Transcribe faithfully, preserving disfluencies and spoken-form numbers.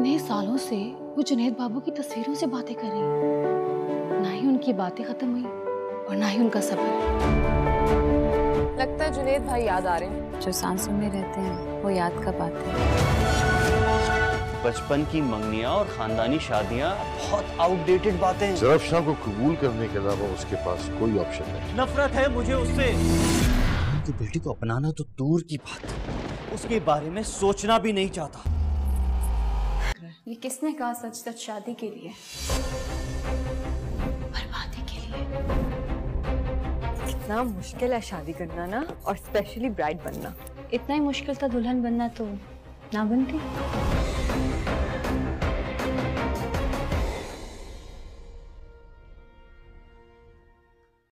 इतने सालों से वो जुनैद बाबू की तस्वीरों से बातें कर रही है, ना ही उनकी बातें खत्म हुई और ना ही उनका सफर। लगता है जुनैद भाई याद आ रहे हैं। जो सांसों में रहते हैं वो याद कब आते हैं। बचपन की मंगनियां और खानदानी शादियां बहुत आउटडेटेड बातें हैं। ज़रफ़शान को कबूल करने के अलावा उसके पास कोई ऑप्शन नहीं। नफरत है मुझे उससे। उनकी बेटी को अपनाना तो दूर की बात है, उसके बारे में सोचना भी नहीं चाहता। ये किसने कहा सच सच शादी के लिए? बर्बादी के लिए। इतना मुश्किल है शादी करना ना, और स्पेशली ब्राइड बनना। इतना ही मुश्किल था दुल्हन बनना तो ना बनती।